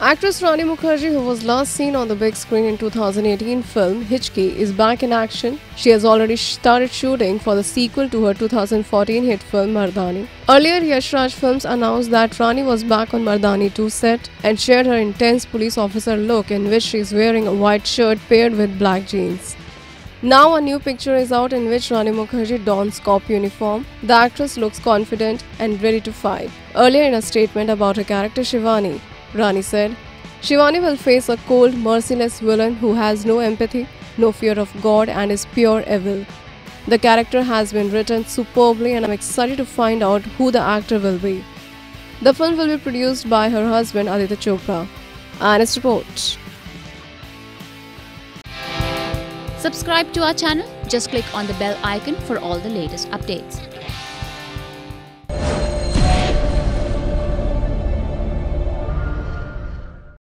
Actress Rani Mukerji, who was last seen on the big screen in 2018 film Hichki, is back in action. She has already started shooting for the sequel to her 2014 hit film Mardaani. Earlier, Yash Raj Films announced that Rani was back on Mardaani 2 set and shared her intense police officer look in which she is wearing a white shirt paired with black jeans. Now a new picture is out in which Rani Mukerji dons cop uniform. The actress looks confident and ready to fight. Earlier in a statement about her character Shivani, Rani said, "Shivani will face a cold, merciless villain who has no empathy, no fear of God and is pure evil. The character has been written superbly and I'm excited to find out who the actor will be." The film will be produced by her husband Aditya Chopra. Honest report. Subscribe to our channel. Just click on the bell icon for all the latest updates.